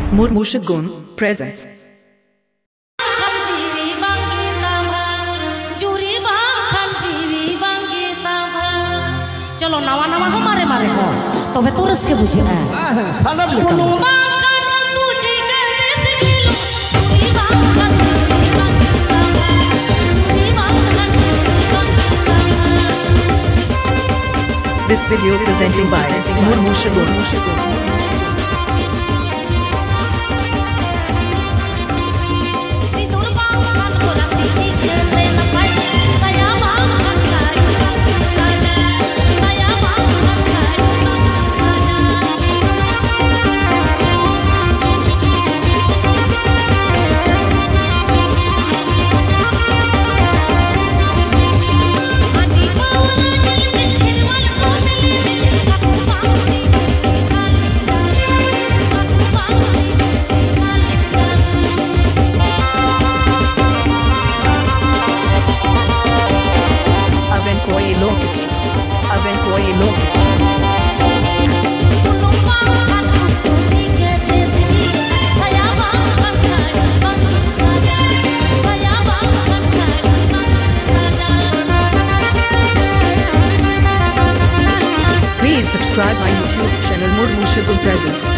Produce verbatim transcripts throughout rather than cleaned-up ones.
Murmushagun presents. चलो नवा नवा हमारे मारे हो तो मैं तुरस के बुझे हैं सानब लेकर This video presenting by Murmushagun. Please subscribe my YouTube channel Murmushagun Presents.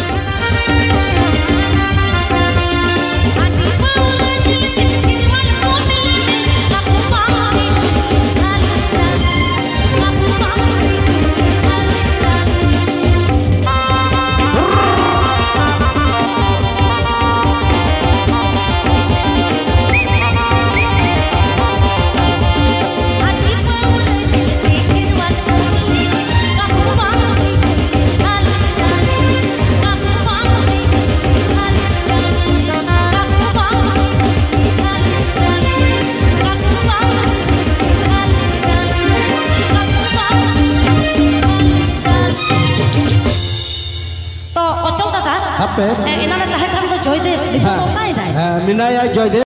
Apa? Eh, ina na tahan kan to joy de, dito to mai dai. Eh, minaya joy de.